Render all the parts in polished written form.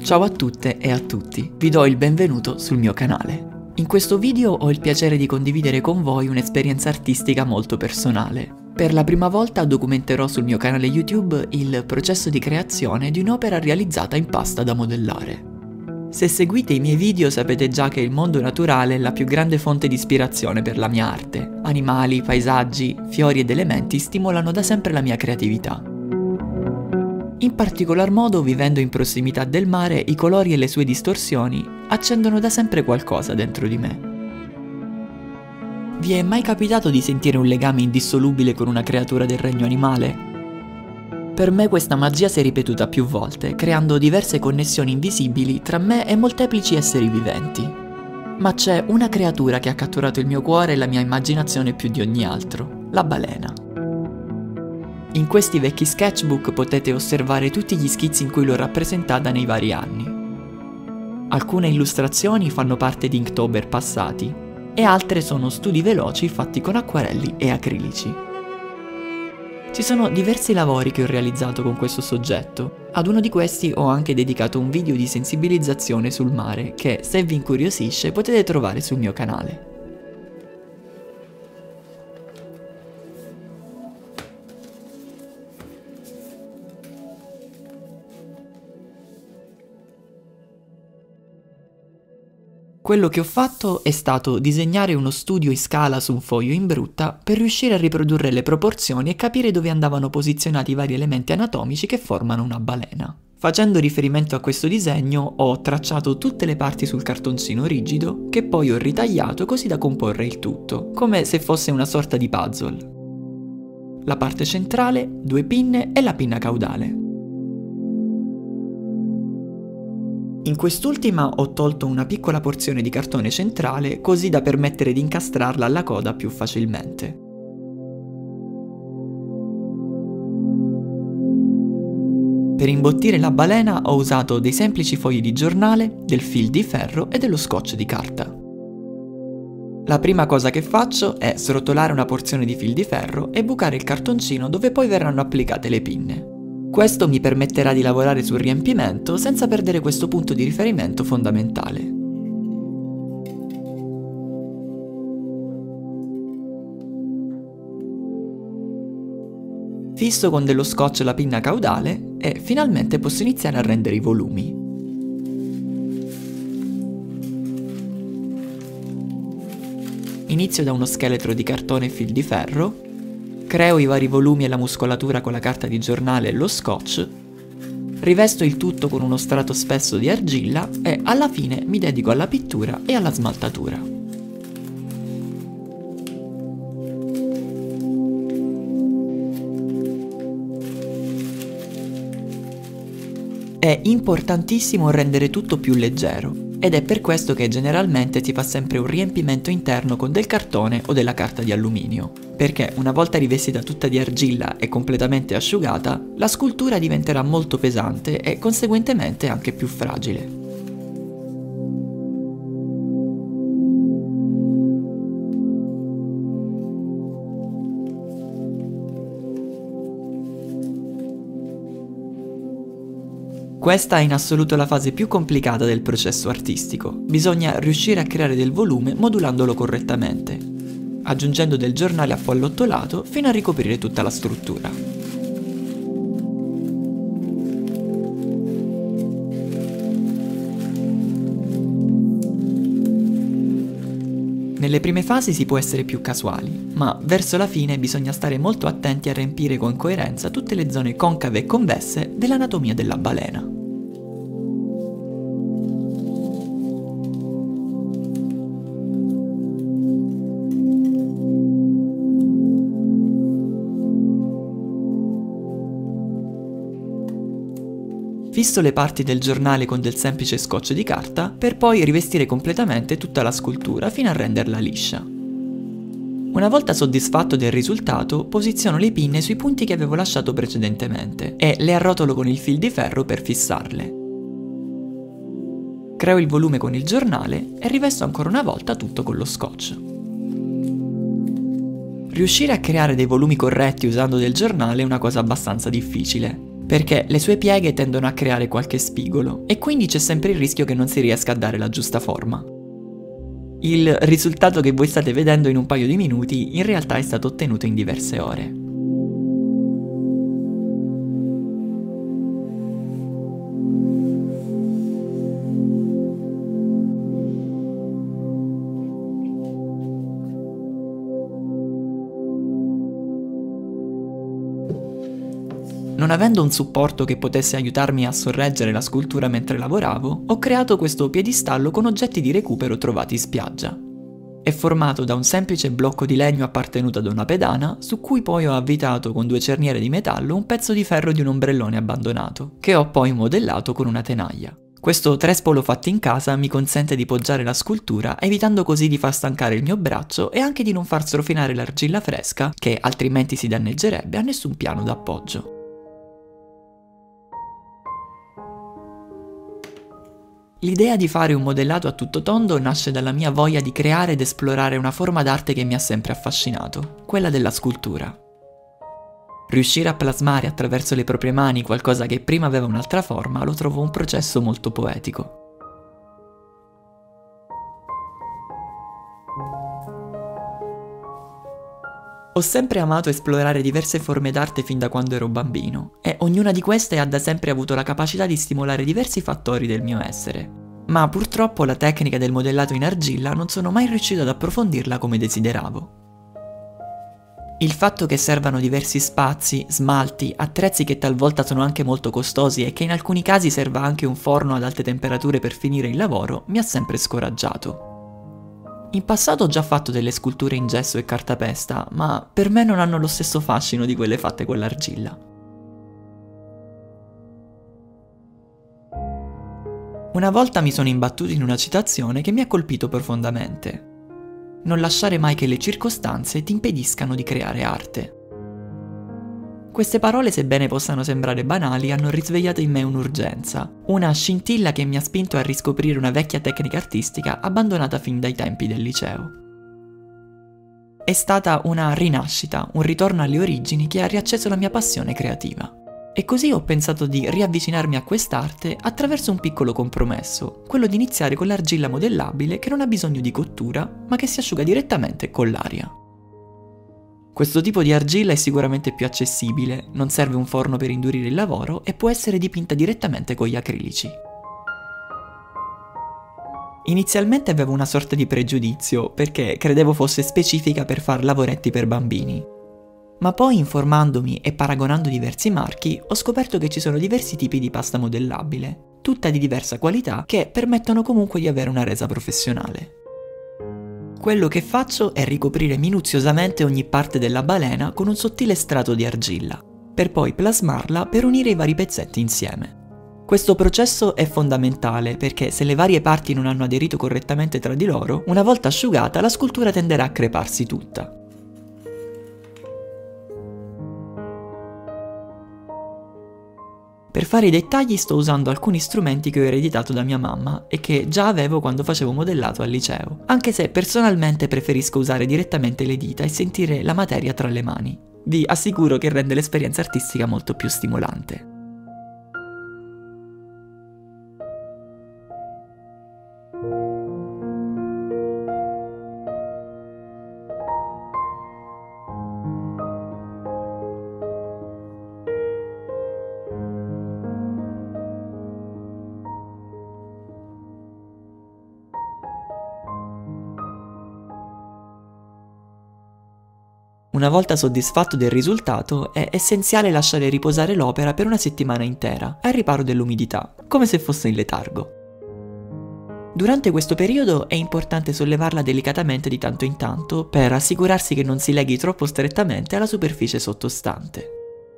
Ciao a tutte e a tutti, vi do il benvenuto sul mio canale. In questo video ho il piacere di condividere con voi un'esperienza artistica molto personale. Per la prima volta documenterò sul mio canale YouTube il processo di creazione di un'opera realizzata in pasta da modellare. Se seguite i miei video sapete già che il mondo naturale è la più grande fonte di ispirazione per la mia arte. Animali, paesaggi, fiori ed elementi stimolano da sempre la mia creatività. In particolar modo, vivendo in prossimità del mare, i colori e le sue distorsioni accendono da sempre qualcosa dentro di me. Vi è mai capitato di sentire un legame indissolubile con una creatura del regno animale? Per me questa magia si è ripetuta più volte, creando diverse connessioni invisibili tra me e molteplici esseri viventi. Ma c'è una creatura che ha catturato il mio cuore e la mia immaginazione più di ogni altro, la balena. In questi vecchi sketchbook potete osservare tutti gli schizzi in cui l'ho rappresentata nei vari anni. Alcune illustrazioni fanno parte di Inktober passati e altre sono studi veloci fatti con acquarelli e acrilici. Ci sono diversi lavori che ho realizzato con questo soggetto. Ad uno di questi ho anche dedicato un video di sensibilizzazione sul mare che, se vi incuriosisce, potete trovare sul mio canale. Quello che ho fatto è stato disegnare uno studio in scala su un foglio in brutta per riuscire a riprodurre le proporzioni e capire dove andavano posizionati i vari elementi anatomici che formano una balena. Facendo riferimento a questo disegno ho tracciato tutte le parti sul cartoncino rigido che poi ho ritagliato così da comporre il tutto, come se fosse una sorta di puzzle. La parte centrale, due pinne e la pinna caudale. In quest'ultima ho tolto una piccola porzione di cartone centrale così da permettere di incastrarla alla coda più facilmente. Per imbottire la balena ho usato dei semplici fogli di giornale, del fil di ferro e dello scotch di carta. La prima cosa che faccio è srotolare una porzione di fil di ferro e bucare il cartoncino dove poi verranno applicate le pinne. Questo mi permetterà di lavorare sul riempimento senza perdere questo punto di riferimento fondamentale. Fisso con dello scotch la pinna caudale e finalmente posso iniziare a rendere i volumi. Inizio da uno scheletro di cartone e fil di ferro. Creo i vari volumi e la muscolatura con la carta di giornale e lo scotch, rivesto il tutto con uno strato spesso di argilla e alla fine mi dedico alla pittura e alla smaltatura. È importantissimo rendere tutto più leggero ed è per questo che generalmente si fa sempre un riempimento interno con del cartone o della carta di alluminio, perché una volta rivestita tutta di argilla e completamente asciugata, la scultura diventerà molto pesante e conseguentemente anche più fragile. Questa è in assoluto la fase più complicata del processo artistico. Bisogna riuscire a creare del volume modulandolo correttamente, aggiungendo del giornale appallottolato fino a ricoprire tutta la struttura. Nelle prime fasi si può essere più casuali, ma verso la fine bisogna stare molto attenti a riempire con coerenza tutte le zone concave e convesse dell'anatomia della balena. Fisso le parti del giornale con del semplice scotch di carta per poi rivestire completamente tutta la scultura fino a renderla liscia. Una volta soddisfatto del risultato, posiziono le pinne sui punti che avevo lasciato precedentemente e le arrotolo con il fil di ferro per fissarle. Creo il volume con il giornale e rivesto ancora una volta tutto con lo scotch. Riuscire a creare dei volumi corretti usando del giornale è una cosa abbastanza difficile. perché le sue pieghe tendono a creare qualche spigolo e quindi c'è sempre il rischio che non si riesca a dare la giusta forma. Il risultato che voi state vedendo in un paio di minuti in realtà è stato ottenuto in diverse ore. Non avendo un supporto che potesse aiutarmi a sorreggere la scultura mentre lavoravo, ho creato questo piedistallo con oggetti di recupero trovati in spiaggia. È formato da un semplice blocco di legno appartenuto ad una pedana, su cui poi ho avvitato con 2 cerniere di metallo un pezzo di ferro di un ombrellone abbandonato, che ho poi modellato con una tenaglia. Questo trespolo fatto in casa mi consente di poggiare la scultura, evitando così di far stancare il mio braccio e anche di non far strofinare l'argilla fresca, che altrimenti si danneggerebbe, a nessun piano d'appoggio. L'idea di fare un modellato a tutto tondo nasce dalla mia voglia di creare ed esplorare una forma d'arte che mi ha sempre affascinato, quella della scultura. Riuscire a plasmare attraverso le proprie mani qualcosa che prima aveva un'altra forma lo trovo un processo molto poetico. Ho sempre amato esplorare diverse forme d'arte fin da quando ero bambino, e ognuna di queste ha da sempre avuto la capacità di stimolare diversi fattori del mio essere. Ma purtroppo la tecnica del modellato in argilla non sono mai riuscito ad approfondirla come desideravo. Il fatto che servano diversi spazi, smalti, attrezzi che talvolta sono anche molto costosi e che in alcuni casi serva anche un forno ad alte temperature per finire il lavoro mi ha sempre scoraggiato. In passato ho già fatto delle sculture in gesso e cartapesta, ma per me non hanno lo stesso fascino di quelle fatte con l'argilla. Una volta mi sono imbattuto in una citazione che mi ha colpito profondamente. Non lasciare mai che le circostanze ti impediscano di creare arte. Queste parole, sebbene possano sembrare banali, hanno risvegliato in me un'urgenza, una scintilla che mi ha spinto a riscoprire una vecchia tecnica artistica abbandonata fin dai tempi del liceo. È stata una rinascita, un ritorno alle origini che ha riacceso la mia passione creativa. E così ho pensato di riavvicinarmi a quest'arte attraverso un piccolo compromesso, quello di iniziare con l'argilla modellabile che non ha bisogno di cottura, ma che si asciuga direttamente con l'aria. Questo tipo di argilla è sicuramente più accessibile, non serve un forno per indurire il lavoro e può essere dipinta direttamente con gli acrilici. Inizialmente avevo una sorta di pregiudizio, perché credevo fosse specifica per far lavoretti per bambini. Ma poi, informandomi e paragonando diversi marchi, ho scoperto che ci sono diversi tipi di pasta modellabile, tutta di diversa qualità, che permettono comunque di avere una resa professionale. Quello che faccio è ricoprire minuziosamente ogni parte della balena con un sottile strato di argilla, per poi plasmarla per unire i vari pezzetti insieme. Questo processo è fondamentale perché se le varie parti non hanno aderito correttamente tra di loro, una volta asciugata la scultura tenderà a creparsi tutta. Per fare i dettagli sto usando alcuni strumenti che ho ereditato da mia mamma e che già avevo quando facevo modellato al liceo, anche se personalmente preferisco usare direttamente le dita e sentire la materia tra le mani. Vi assicuro che rende l'esperienza artistica molto più stimolante. Una volta soddisfatto del risultato, è essenziale lasciare riposare l'opera per una settimana intera, al riparo dell'umidità, come se fosse in letargo. Durante questo periodo è importante sollevarla delicatamente di tanto in tanto per assicurarsi che non si leghi troppo strettamente alla superficie sottostante.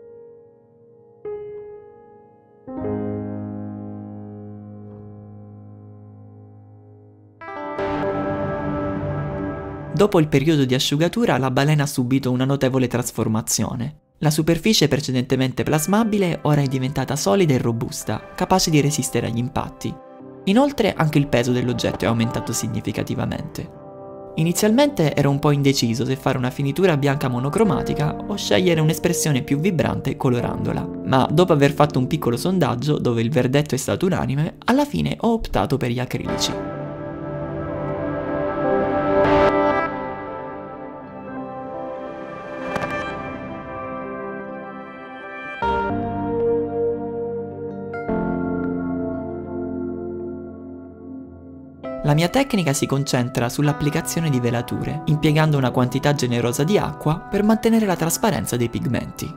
Dopo il periodo di asciugatura, la balena ha subito una notevole trasformazione. La superficie precedentemente plasmabile ora è diventata solida e robusta, capace di resistere agli impatti. Inoltre anche il peso dell'oggetto è aumentato significativamente. Inizialmente ero un po' indeciso se fare una finitura bianca monocromatica o scegliere un'espressione più vibrante colorandola, ma dopo aver fatto un piccolo sondaggio dove il verdetto è stato unanime, alla fine ho optato per gli acrilici. La mia tecnica si concentra sull'applicazione di velature, impiegando una quantità generosa di acqua per mantenere la trasparenza dei pigmenti.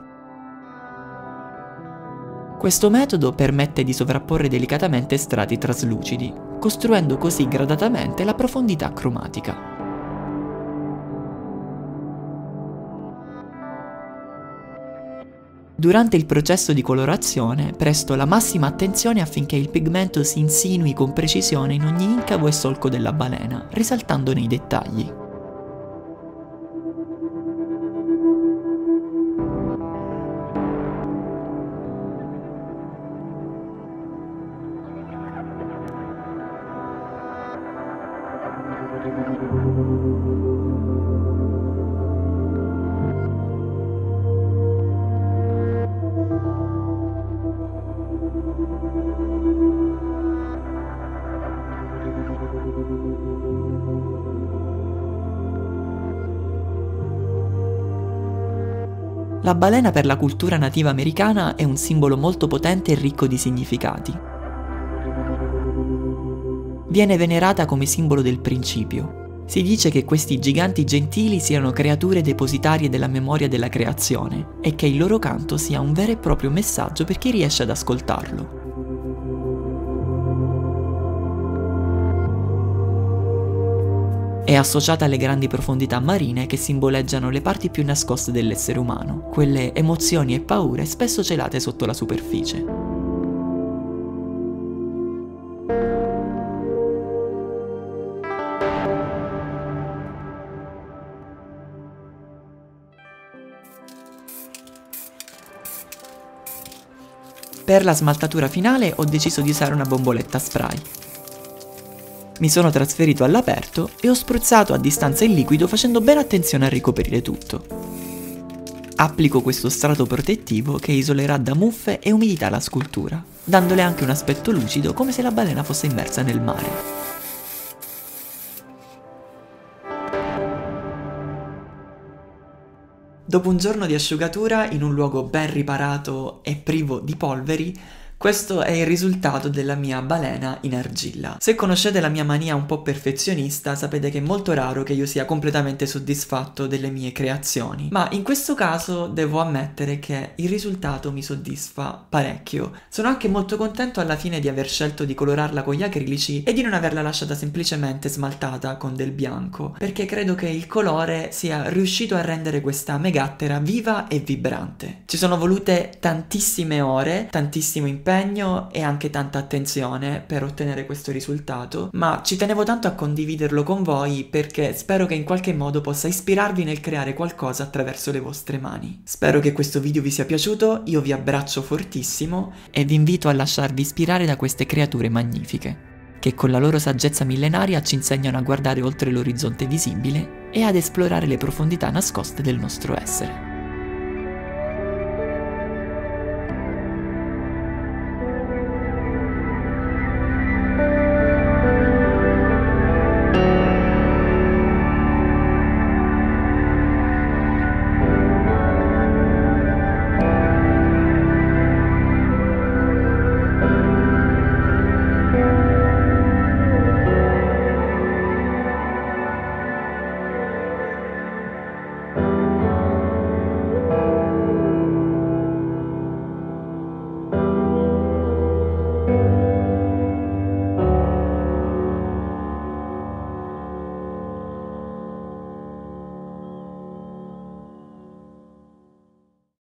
Questo metodo permette di sovrapporre delicatamente strati traslucidi, costruendo così gradatamente la profondità cromatica. Durante il processo di colorazione presto la massima attenzione affinché il pigmento si insinui con precisione in ogni incavo e solco della balena, risaltandone i dettagli. La balena per la cultura nativa americana è un simbolo molto potente e ricco di significati. Viene venerata come simbolo del principio. Si dice che questi giganti gentili siano creature depositarie della memoria della creazione e che il loro canto sia un vero e proprio messaggio per chi riesce ad ascoltarlo. È associata alle grandi profondità marine che simboleggiano le parti più nascoste dell'essere umano, quelle emozioni e paure spesso celate sotto la superficie. Per la smaltatura finale ho deciso di usare una bomboletta spray. Mi sono trasferito all'aperto e ho spruzzato a distanza il liquido facendo bene attenzione a ricoprire tutto. Applico questo strato protettivo che isolerà da muffe e umidità la scultura, dandole anche un aspetto lucido come se la balena fosse immersa nel mare. Dopo un giorno di asciugatura in un luogo ben riparato e privo di polveri, questo è il risultato della mia balena in argilla. Se conoscete la mia mania un po' perfezionista, sapete che è molto raro che io sia completamente soddisfatto delle mie creazioni, ma in questo caso devo ammettere che il risultato mi soddisfa parecchio. Sono anche molto contento alla fine di aver scelto di colorarla con gli acrilici e di non averla lasciata semplicemente smaltata con del bianco, perché credo che il colore sia riuscito a rendere questa megattera viva e vibrante. Ci sono volute tantissime ore, tantissimo impegno e anche tanta attenzione per ottenere questo risultato, ma ci tenevo tanto a condividerlo con voi perché spero che in qualche modo possa ispirarvi nel creare qualcosa attraverso le vostre mani. Spero che questo video vi sia piaciuto, io vi abbraccio fortissimo e vi invito a lasciarvi ispirare da queste creature magnifiche, che con la loro saggezza millenaria ci insegnano a guardare oltre l'orizzonte visibile e ad esplorare le profondità nascoste del nostro essere.